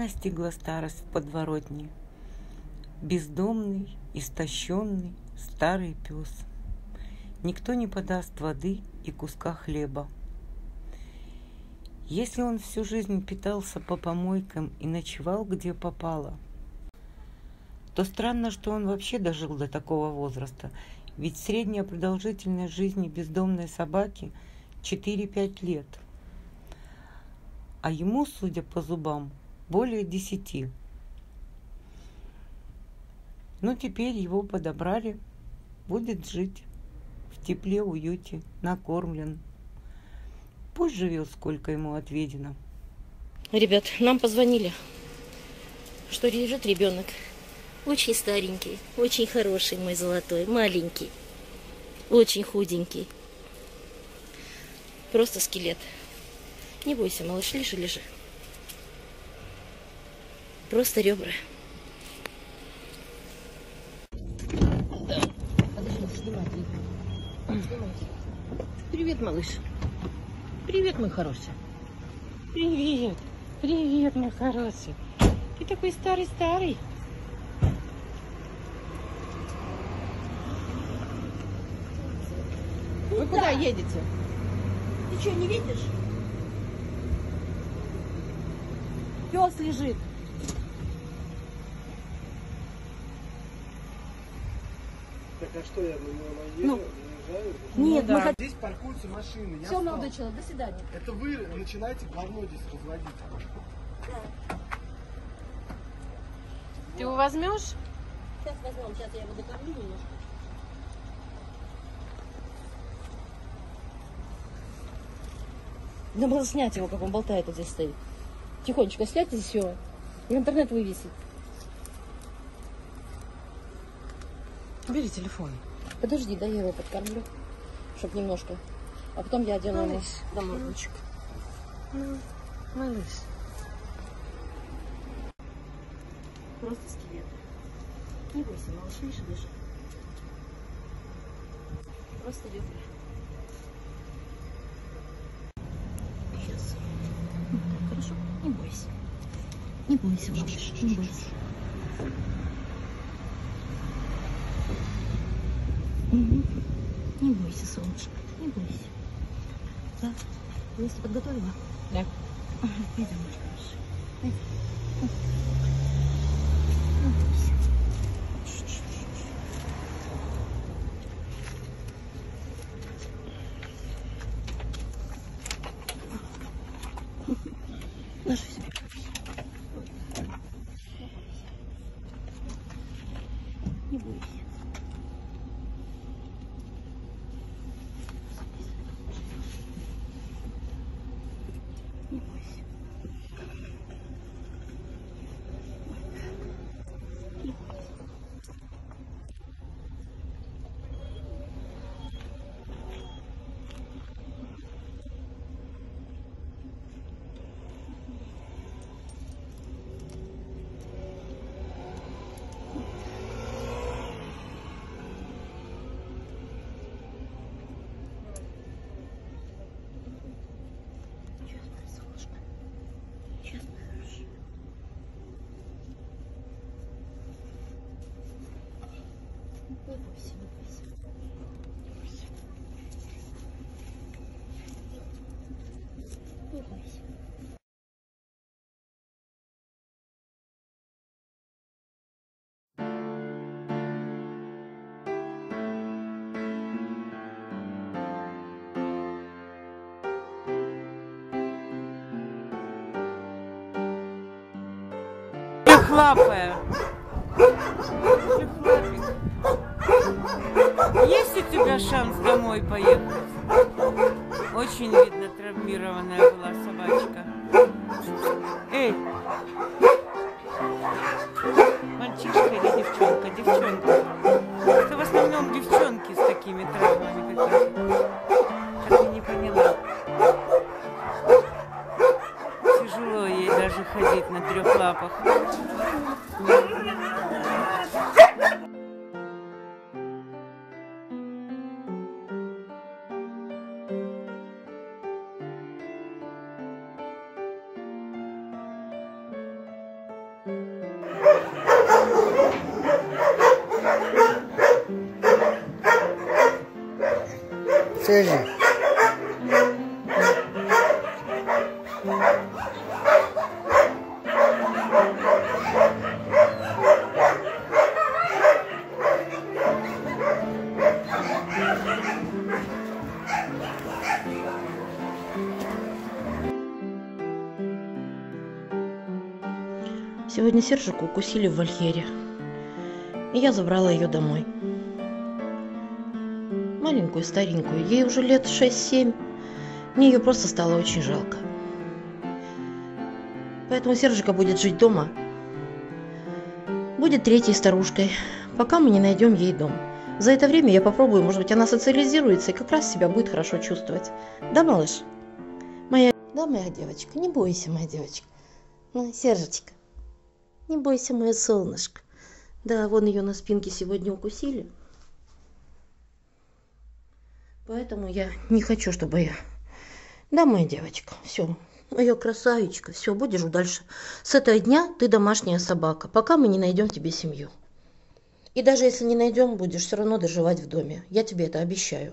настигла старость в подворотне. Бездомный, истощенный старый пес. Никто не подаст воды и куска хлеба. Если он всю жизнь питался по помойкам и ночевал где попало, то странно, что он вообще дожил до такого возраста, ведь средняя продолжительность жизни бездомной собаки 4-5 лет, а ему, судя по зубам, более 10. Но теперь его подобрали, будет жить в тепле, уюте, накормлен. Пусть живет, сколько ему отведено. Ребят, нам позвонили, что лежит ребенок. Очень старенький, очень хороший мой золотой, маленький, очень худенький. Просто скелет. Не бойся, малыш, лежи, лежи. Просто ребра. Подожди, снимай. Привет, малыш. Привет, мой хороший. Привет. Привет, мой хороший. Ты такой старый-старый. Вы куда едете? Ты что, не видишь? Пес лежит. Так а что, я на него наезжаю? Нет, да. мы Здесь паркуются машины. Все, молодой человек, до свидания. Это вы начинаете говно здесь разводить. Ты его возьмешь? Сейчас возьмем, сейчас я его докормлю немножко. Надо было снять его, как он болтает вот здесь стоит. Тихонечко снять и все. И в интернет вывесить. Бери телефон. Подожди, да я его подкормлю. Чтоб немножко. А потом я одену ему домой ручек. Малыш. Просто скелет. Не бойся, малыш, лежи, лежи. Просто ребра. Сейчас. Вот так, хорошо? Не бойся. Не бойся, малыш, не бойся. Угу. Не бойся, солнышко, не бойся. Да? Место подготовила? Да. Пойдем, хорошо. Пойдем. Не бойся. Ложись. Не бойся. Не бойся. Не бойся. Честно, солнышко. Честно, хорошо. Не бойся, не бойся. Не бойся. Не бойся. Трехлапая. Трехлапик. Есть у тебя шанс домой поехать? Очень, видно, травмированная была собачка. Эй! Мальчишка или девчонка? Девчонка. Это в основном девчонки с такими травмами какими-то. Как я не поняла. Тяжело ей даже ходить на 3 лапах. Сержик. Сегодня Сержику укусили в вольере, и я забрала ее домой. Маленькую, старенькую, ей уже лет 6-7. Мне ее просто стало очень жалко. Поэтому Сержика будет жить дома. Будет третьей старушкой, пока мы не найдем ей дом. За это время я попробую, может быть, она социализируется и как раз себя будет хорошо чувствовать. Да, малыш? Да, моя девочка, не бойся, моя девочка. Ну, Сержечка, не бойся, мое солнышко. Да, вон ее на спинке сегодня укусили. Поэтому я не хочу, чтобы я... Да, моя девочка, все. Моя красавичка, все, будешь дальше. С этого дня ты домашняя собака, пока мы не найдем тебе семью. И даже если не найдем, будешь все равно доживать в доме. Я тебе это обещаю.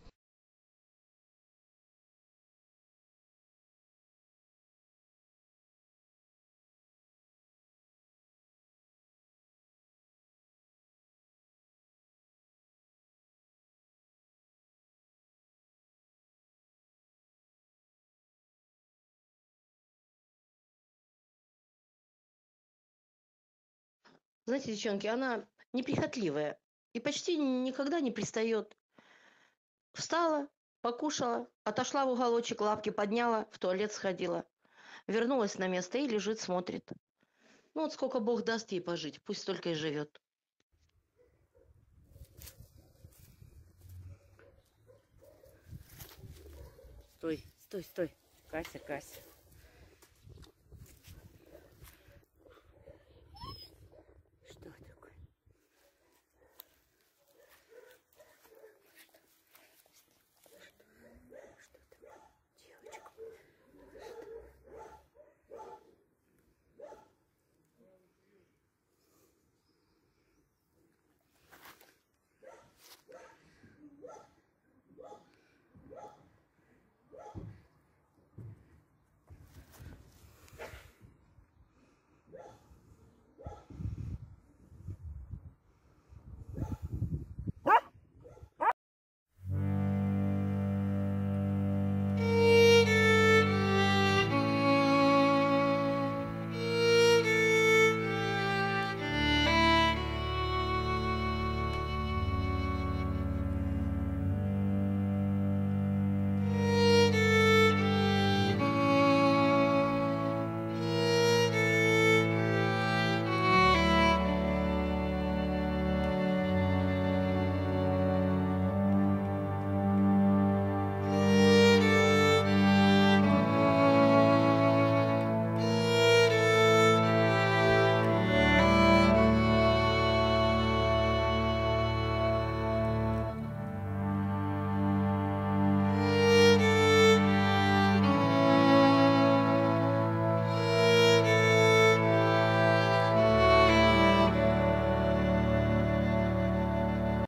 Знаете, девчонки, она неприхотливая и почти никогда не пристает. Встала, покушала, отошла в уголочек, лапки подняла, в туалет сходила. Вернулась на место и лежит, смотрит. Ну вот сколько Бог даст ей пожить, пусть столько и живет. Стой, стой, стой. Кася, Кася.